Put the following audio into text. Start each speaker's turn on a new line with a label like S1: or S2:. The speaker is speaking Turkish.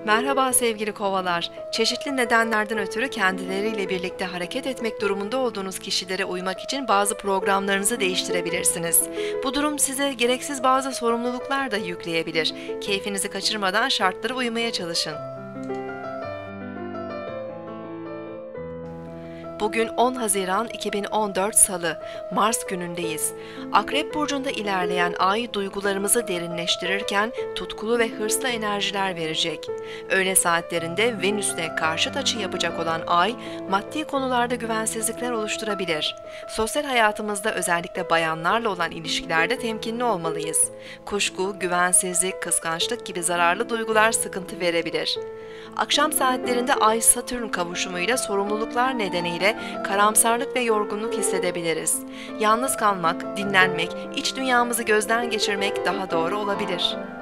S1: Merhaba sevgili kovalar. Çeşitli nedenlerden ötürü kendileriyle birlikte hareket etmek durumunda olduğunuz kişilere uymak için bazı programlarınızı değiştirebilirsiniz. Bu durum size gereksiz bazı sorumluluklar da yükleyebilir. Keyfinizi kaçırmadan şartlara uymaya çalışın. Bugün 10 Haziran 2014 Salı, Mars günündeyiz. Akrep burcunda ilerleyen ay duygularımızı derinleştirirken tutkulu ve hırslı enerjiler verecek. Öğle saatlerinde Venüs'le karşıt açı yapacak olan ay, maddi konularda güvensizlikler oluşturabilir. Sosyal hayatımızda özellikle bayanlarla olan ilişkilerde temkinli olmalıyız. Kuşku, güvensizlik, kıskançlık gibi zararlı duygular sıkıntı verebilir. Akşam saatlerinde Ay-Satürn kavuşumuyla sorumluluklar nedeniyle karamsarlık ve yorgunluk hissedebiliriz. Yalnız kalmak, dinlenmek, iç dünyamızı gözden geçirmek daha doğru olabilir.